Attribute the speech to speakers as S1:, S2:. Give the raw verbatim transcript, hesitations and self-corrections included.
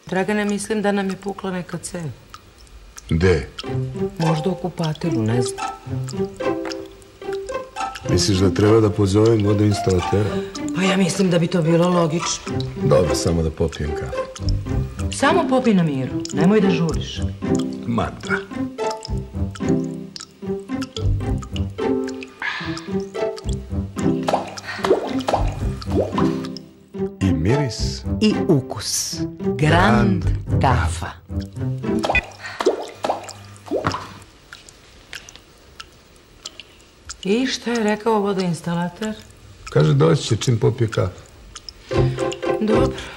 S1: Dragane, mislim da nam je pukla neka cev.
S2: Gde?
S1: Možda u kupatilu, ne znam.
S2: Misliš da treba da pozovem vodoinstalatera?
S1: Pa ja mislim da bi to bilo logično.
S2: Dobro, samo da popijem kafu.
S1: Samo popij na miru, nemoj da žuriš.
S2: Ma da. I miris.
S1: I ukus. Grand kafa. I šta je rekao vodoinstalater?
S2: Kaže doći će čim popije kafu.
S1: Dobro.